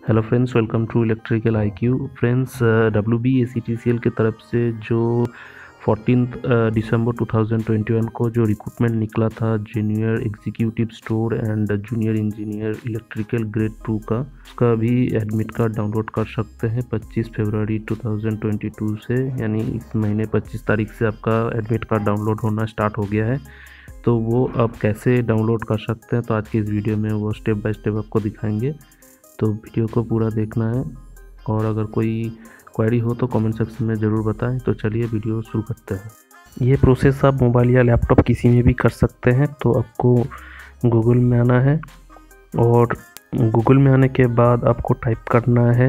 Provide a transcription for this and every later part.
Hello friends, welcome to electrical IQ. Friends, WBACTCL की तरफ से जो 14 दिसंबर 2021 को जो रिक्रूटमेंट निकला था junior executive store and junior engineer electrical grade 2 का, उसका भी एडमिट कार्ड डाउनलोड कर सकते हैं 25 फरवरी 2022 से, यानी इस महीने 25 तारीख से आपका एडमिट कार्ड डाउनलोड होना स्टार्ट हो गया है। तो वो आप कैसे डाउनलोड कर सकते हैं, तो आज की इस वीडियो में वो स्टेप बाय स्टेप आपको दिखाएंगे। तो वीडियो को पूरा देखना है और अगर कोई क्वेरी हो तो कमेंट सेक्शन में ज़रूर बताएं। तो चलिए वीडियो शुरू करते हैं। ये प्रोसेस आप मोबाइल या लैपटॉप किसी में भी कर सकते हैं। तो आपको गूगल में आना है और गूगल में आने के बाद आपको टाइप करना है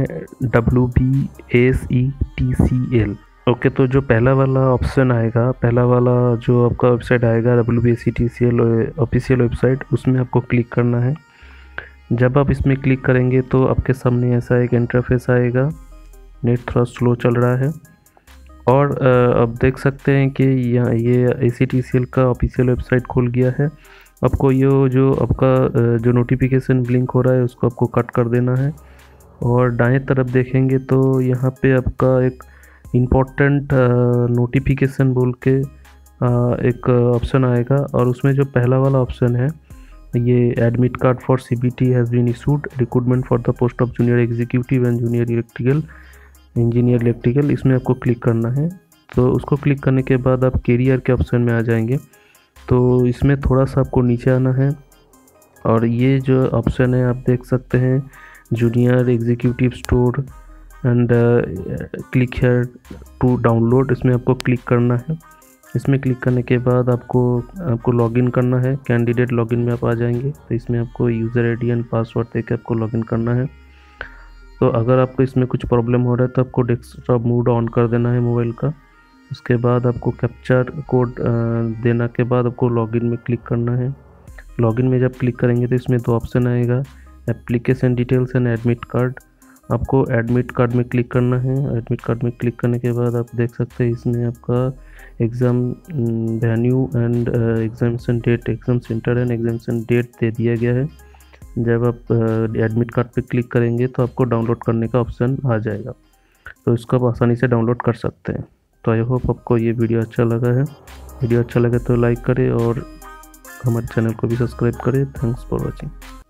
WBACTCL। ओके, तो जो पहला वाला ऑप्शन आएगा, पहला वाला जो आपका वेबसाइट आएगा WBACTCL ऑफिशियल वेबसाइट, उसमें आपको क्लिक करना है। जब आप इसमें क्लिक करेंगे तो आपके सामने ऐसा एक इंटरफेस आएगा। नेट थोड़ा स्लो चल रहा है और आप देख सकते हैं कि ये ACTCL का ऑफिशियल वेबसाइट खुल गया है। आपको ये जो आपका जो नोटिफिकेशन ब्लिंक हो रहा है उसको आपको कट कर देना है और दाएं तरफ देखेंगे तो यहाँ पे आपका एक इम्पोर्टेंट नोटिफिकेशन बोल के एक ऑप्शन आएगा और उसमें जो पहला वाला ऑप्शन है, ये admit card for CBT has been issued, recruitment for the post of junior executive and junior electrical engineer electrical, इसमें आपको क्लिक करना है। तो उसको क्लिक करने के बाद आप कैरियर के ऑप्शन में आ जाएंगे। तो इसमें थोड़ा सा आपको नीचे आना है और ये जो ऑप्शन है आप देख सकते हैं, junior executive store and click here to download, इसमें आपको क्लिक करना है। इसमें क्लिक करने के बाद आपको लॉगिन करना है। कैंडिडेट लॉगिन में आप आ जाएंगे। तो इसमें आपको यूज़र ID एंड पासवर्ड देके आपको लॉगिन करना है। तो अगर आपको इसमें कुछ प्रॉब्लम हो रहा है तो आपको डेस्कटॉप मोड ऑन कर देना है मोबाइल का। उसके बाद आपको कैप्चर कोड देने के बाद आपको लॉगिन में क्लिक करना है। लॉगिन में जब क्लिक करेंगे तो इसमें दो ऑप्शन आएगा, application details and admit card. आपको एडमिट कार्ड में क्लिक करना है। एडमिट कार्ड में क्लिक करने के बाद आप देख सकते हैं इसमें आपका exam venue and examination date, exam centre and examination date दे दिया गया है। जब आप एडमिट कार्ड पे क्लिक करेंगे तो आपको डाउनलोड करने का ऑप्शन आ जाएगा। तो इसको आप आसानी से डाउनलोड कर सकते हैं। तो आई होप आपको ये वीडियो अच्छा लगा है। वीडियो अच्छा लगे तो लाइक करें और हमारे चैनल को भी सब्सक्राइब करें। Thanks for watching.